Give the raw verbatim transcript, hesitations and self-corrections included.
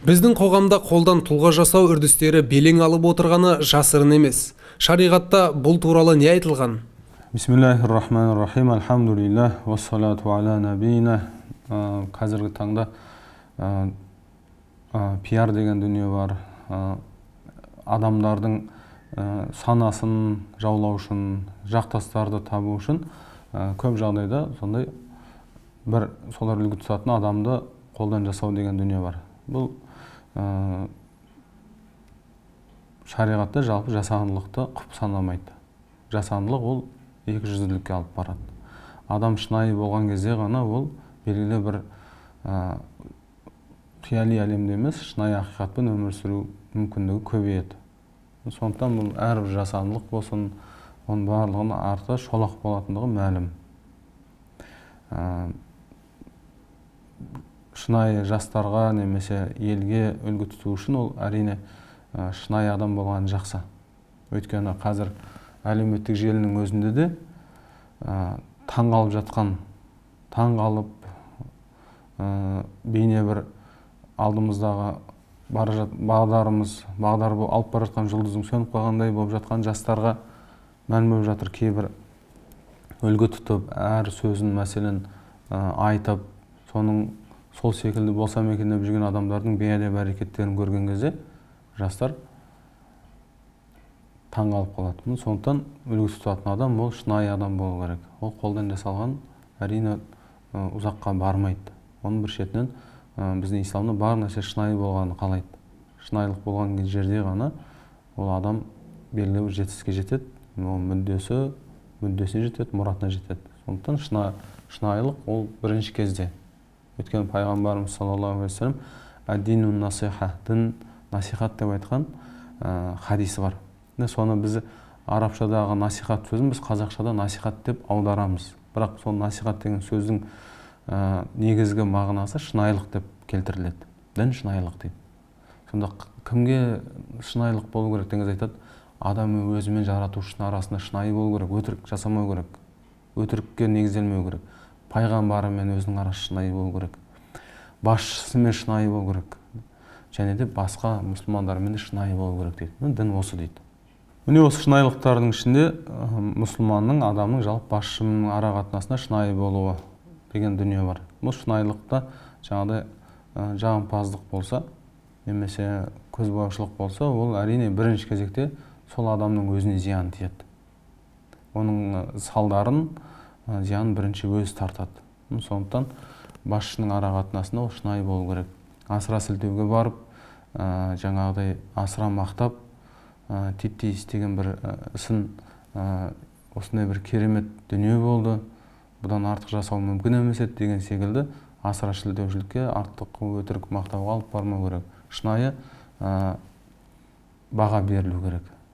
Біздің қоғамда қолдан тұлға жасау үрдістері белең алып отырғаны жасырын емес. Шариғатта бұл туралы не айтылған? Бисмиллахир-рахманир-рахим, альхамдулиллах, вассалату аля набийна. Қазіргі таңда пиар деген дүние бар. Адамдардың санасын жаулау үшін, жақтастарды табу үшін көп жағдайда сондай бір солар үлгі тұтатын адамды қолдан жасау деген дүние бар. Бұл шариғатта жалпы жасандылықты құп санамайды. Жасандылық ол екі жүзділікке алып барады. Адам шынайы болған кезде ғана ол белгілі бір қияли әлемде емес, шынайы ақиқатпен өмір сүру мүмкіндігі көбейеді. Сондықтан бұл әрбір жасандылық болсын, оның барлығының арты шолақ болатындығы мәлім. Шынайы жастарға немесе елге үлгі тұту үшін ол әрине шынайы адам болған жақсы. Өйткені қазір әлеуметтік желінің өзінде де таңғалып жатқан, таңғалып бейне бір алдымыздағы бағдарымыз, бағдар алып бара жатқан жұлдыздың сөніп қалғандай болып жатқан жастарға мән болып жатыр. Кейбір үлгі тұтып, әр сөзін мәселен айтып, соның сол секілді болсам екен деп жүрген адамдардың бейәдеп әрекеттерін көрген кезде жастар таңғалып қалады. Сондықтан үлгі тұтатын адам ол шынайы адам болу керек. Ол қолдан жасалған әрине ұзаққа бармайды. Оның бір шетінен біздің исламда бар нәрсе шынайы болғанын қалайды. Шынайылық болған жерде ғана ол адам белгілі бір жетістікке жетеді, мүддесі мүддесіне жетеді, мұратына жетеді. Сондықтан шынайылық ол бірінші кезде. Өйткені пайғамбарымыз саллаллаху алейхи ва саллям «Ад-дину насиха», дін насихат деп айтқан хадисі бар. Соны біз арабшадағы насихат сөзін біз қазақшада насихат деп аударамыз. Бірақ сол насихат деген сөздің негізгі мағынасы шынайылық деп келтіріледі. Дін шынайылық дейді. Сонда кімге шынайылық болу керек дегенде айтады, адам өзімен жаратушының арасында шынайы болу керек, өтірік жасамау керек, өтірікке негізделмеу керек. Пайғамбарымен өзінің арасы шынайы болу керек, басшысымен шынайы болу керек, және де басқа мұсылмандармен де шынайы болу керек дейді. Дін осы дейді. Міне осы шынайылықтардың ішінде мұсылманның, адамның жалпы басшының ара қатынасында шынайы болуы деген дүние бар. Бұл шынайылықта жаңағыдай жағымпаздық болса, немесе көзбояушылық болса, ол әрине бірінші кезекте сол адамның өзіне зиян тиеді. Оның салдарын, зиян бірінші өзі тартады. Сондықтан басшының ара қатынасында ол шынайы болу керек. Асыра сілтеуге барып, жаңағыдай асыра мақтап, титтей істеген бір ісін осындай бір керемет дүние болды, бұдан артық жасау мүмкін емес еді деген секілді асыра сілтеушілікке, артық өтірік мақтауға алып бармау керек. Шынайы баға берілу керек.